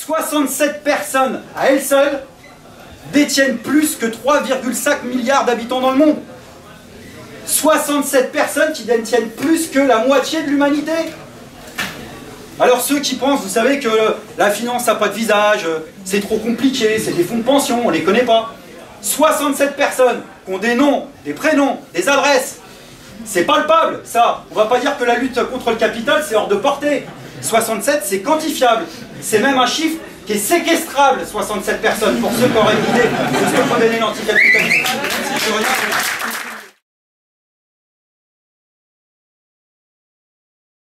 67 personnes, à elles seules, détiennent plus que 3,5 milliards d'habitants dans le monde. 67 personnes qui détiennent plus que la moitié de l'humanité. Alors ceux qui pensent, vous savez, que la finance n'a pas de visage, c'est trop compliqué, c'est des fonds de pension, on ne les connaît pas. 67 personnes qui ont des noms, des prénoms, des adresses. C'est palpable, ça. On ne va pas dire que la lutte contre le capital, c'est hors de portée. 67, c'est quantifiable. C'est même un chiffre qui est séquestrable, 67 personnes, pour ceux qui auraient une idée de ce que peut donner l'anticapitalisme.